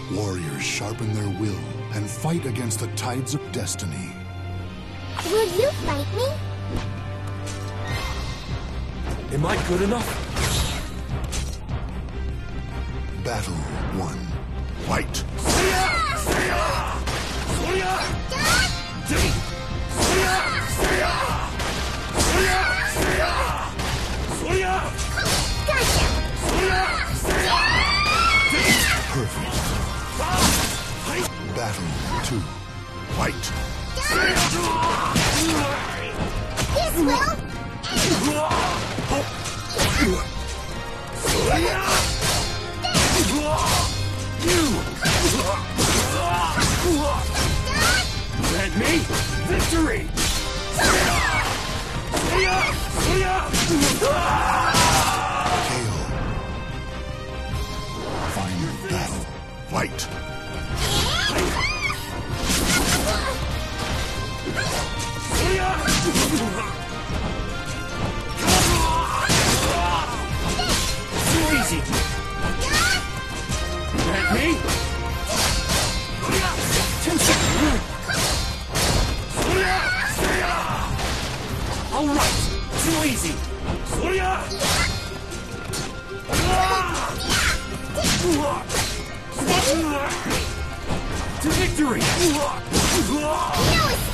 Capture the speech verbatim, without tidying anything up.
Warriors sharpen their will and fight against the tides of destiny. Will you fight me? Am I good enough? Battle one. Fight! Perfect. Battle two. Fight! This will And me, victory! K O. Final battle. Fight! Too easy! And me? All right, too easy. To victory. no escape.